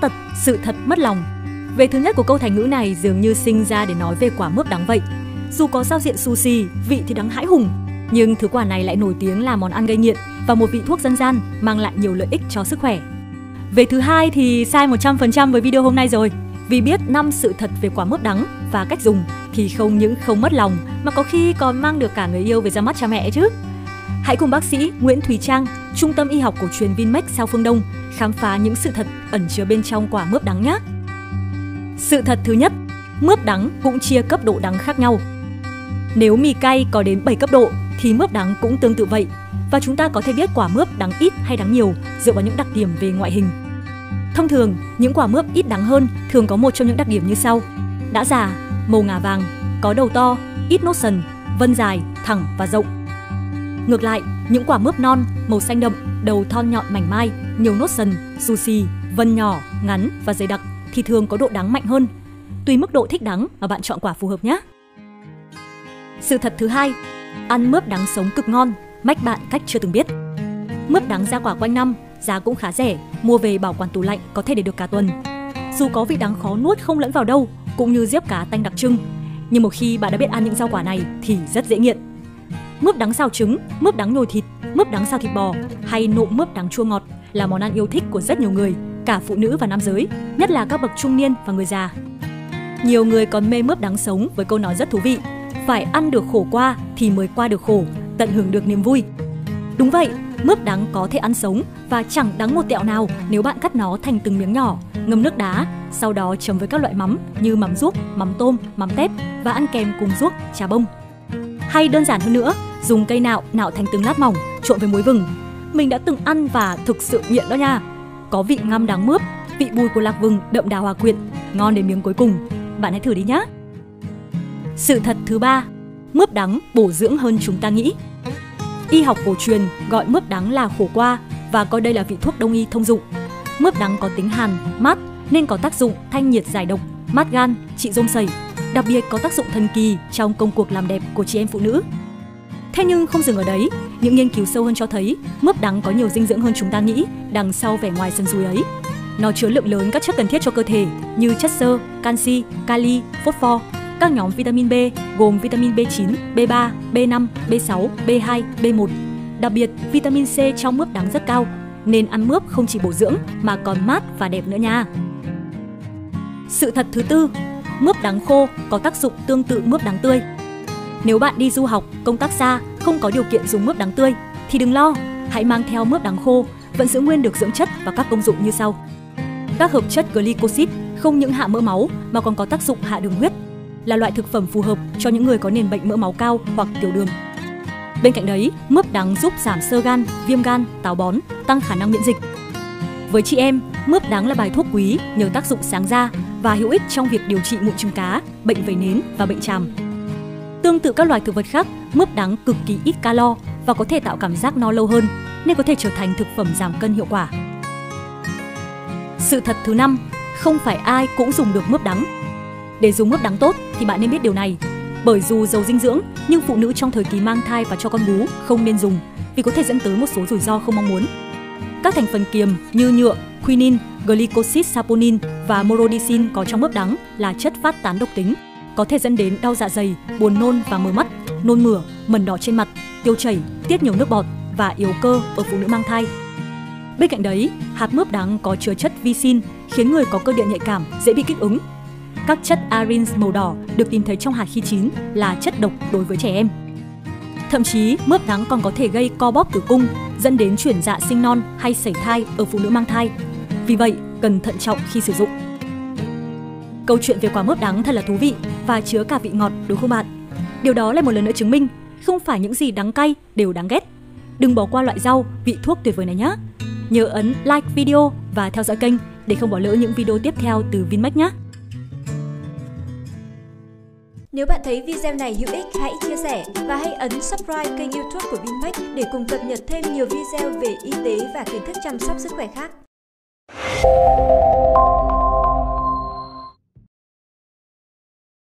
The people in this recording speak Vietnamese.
tật, sự thật mất lòng. Về thứ nhất của câu thành ngữ này dường như sinh ra để nói về quả mướp đắng vậy. Dù có giao diện sushi, vị thì đắng hãi hùng, nhưng thứ quả này lại nổi tiếng là món ăn gây nghiện và một vị thuốc dân gian mang lại nhiều lợi ích cho sức khỏe. Về thứ hai thì sai 100% với video hôm nay rồi. Vì biết 5 sự thật về quả mướp đắng và cách dùng thì không những không mất lòng mà có khi còn mang được cả người yêu về ra mắt cha mẹ chứ. Hãy cùng bác sĩ Nguyễn Thùy Trang, Trung tâm Y học cổ truyền Vinmec Sao Phương Đông khám phá những sự thật ẩn chứa bên trong quả mướp đắng nhé. Sự thật thứ nhất, mướp đắng cũng chia cấp độ đắng khác nhau. Nếu mì cay có đến 7 cấp độ thì mướp đắng cũng tương tự vậy. Và chúng ta có thể biết quả mướp đắng ít hay đắng nhiều dựa vào những đặc điểm về ngoại hình. Thông thường, những quả mướp ít đắng hơn thường có một trong những đặc điểm như sau: đã già, màu ngà vàng, có đầu to, ít nốt sần, vân dài, thẳng và rộng. Ngược lại, những quả mướp non, màu xanh đậm, đầu thon nhọn mảnh mai, nhiều nốt sần, xù xì, vân nhỏ, ngắn và dày đặc thì thường có độ đắng mạnh hơn. Tùy mức độ thích đắng mà bạn chọn quả phù hợp nhé. Sự thật thứ hai, ăn mướp đắng sống cực ngon, mách bạn cách chưa từng biết. Mướp đắng ra quả quanh năm, giá cũng khá rẻ, mua về bảo quản tủ lạnh có thể để được cả tuần. Dù có vị đắng khó nuốt không lẫn vào đâu, cũng như diếp cá tanh đặc trưng, nhưng một khi bạn đã biết ăn những rau quả này thì rất dễ nghiện. Mướp đắng xào trứng, mướp đắng nhồi thịt, mướp đắng xào thịt bò hay nộm mướp đắng chua ngọt là món ăn yêu thích của rất nhiều người, cả phụ nữ và nam giới, nhất là các bậc trung niên và người già. Nhiều người còn mê mướp đắng sống với câu nói rất thú vị: phải ăn được khổ qua thì mới qua được khổ, tận hưởng được niềm vui. Đúng vậy, mướp đắng có thể ăn sống và chẳng đắng một tẹo nào nếu bạn cắt nó thành từng miếng nhỏ, ngâm nước đá, sau đó chấm với các loại mắm như mắm ruốc, mắm tôm, mắm tép và ăn kèm cùng ruốc, chả bông. Hay đơn giản hơn nữa, dùng cây nạo nạo thành từng lát mỏng, trộn với muối vừng. Mình đã từng ăn và thực sự nghiện đó nha. Có vị ngâm đắng mướp, vị bùi của lạc vừng đậm đà hòa quyện, ngon đến miếng cuối cùng. Bạn hãy thử đi nhé. Sự thật thứ ba, mướp đắng bổ dưỡng hơn chúng ta nghĩ. Y học cổ truyền gọi mướp đắng là khổ qua và coi đây là vị thuốc đông y thông dụng. Mướp đắng có tính hàn, mát nên có tác dụng thanh nhiệt giải độc, mát gan, trị rôm sẩy. Đặc biệt có tác dụng thần kỳ trong công cuộc làm đẹp của chị em phụ nữ. Thế nhưng không dừng ở đấy, những nghiên cứu sâu hơn cho thấy mướp đắng có nhiều dinh dưỡng hơn chúng ta nghĩ đằng sau vẻ ngoài sần sùi ấy. Nó chứa lượng lớn các chất cần thiết cho cơ thể như chất xơ, canxi, kali, phốt pho, các nhóm vitamin B gồm vitamin B9, B3, B5, B6, B2, B1. Đặc biệt, vitamin C trong mướp đắng rất cao, nên ăn mướp không chỉ bổ dưỡng mà còn mát và đẹp nữa nha. Sự thật thứ tư, mướp đắng khô có tác dụng tương tự mướp đắng tươi. Nếu bạn đi du học, công tác xa, không có điều kiện dùng mướp đắng tươi thì đừng lo, hãy mang theo mướp đắng khô, vẫn giữ nguyên được dưỡng chất và các công dụng như sau. Các hợp chất glycosid không những hạ mỡ máu mà còn có tác dụng hạ đường huyết, là loại thực phẩm phù hợp cho những người có nền bệnh mỡ máu cao hoặc tiểu đường. Bên cạnh đấy, mướp đắng giúp giảm xơ gan, viêm gan, táo bón, tăng khả năng miễn dịch. Với chị em, mướp đắng là bài thuốc quý nhờ tác dụng sáng da và hữu ích trong việc điều trị mụn trứng cá, bệnh vẩy nến và bệnh tràm. Tương tự các loài thực vật khác, mướp đắng cực kỳ ít calo và có thể tạo cảm giác no lâu hơn, nên có thể trở thành thực phẩm giảm cân hiệu quả. Sự thật thứ năm, không phải ai cũng dùng được mướp đắng. Để dùng mướp đắng tốt thì bạn nên biết điều này, bởi dù giàu dinh dưỡng nhưng phụ nữ trong thời kỳ mang thai và cho con bú không nên dùng vì có thể dẫn tới một số rủi ro không mong muốn. Các thành phần kiềm như nhựa, quinin, glycoside saponin và morodicin có trong mướp đắng là chất phát tán độc tính, có thể dẫn đến đau dạ dày, buồn nôn và mờ mắt, nôn mửa, mẩn đỏ trên mặt, tiêu chảy, tiết nhiều nước bọt và yếu cơ ở phụ nữ mang thai. Bên cạnh đấy, hạt mướp đắng có chứa chất visin khiến người có cơ địa nhạy cảm dễ bị kích ứng. Các chất arins màu đỏ được tìm thấy trong hạt khi chín là chất độc đối với trẻ em. Thậm chí, mướp đắng còn có thể gây co bóp tử cung, dẫn đến chuyển dạ sinh non hay sảy thai ở phụ nữ mang thai. Vì vậy, cần thận trọng khi sử dụng. Câu chuyện về quả mướp đắng thật là thú vị và chứa cả vị ngọt, đúng không bạn? Điều đó lại một lần nữa chứng minh không phải những gì đắng cay đều đáng ghét. Đừng bỏ qua loại rau, vị thuốc tuyệt vời này nhé. Nhớ ấn like video và theo dõi kênh để không bỏ lỡ những video tiếp theo từ Vinmec nhé. Nếu bạn thấy video này hữu ích, hãy chia sẻ và hãy ấn subscribe kênh YouTube của Vinmec để cùng cập nhật thêm nhiều video về y tế và kiến thức chăm sóc sức khỏe khác.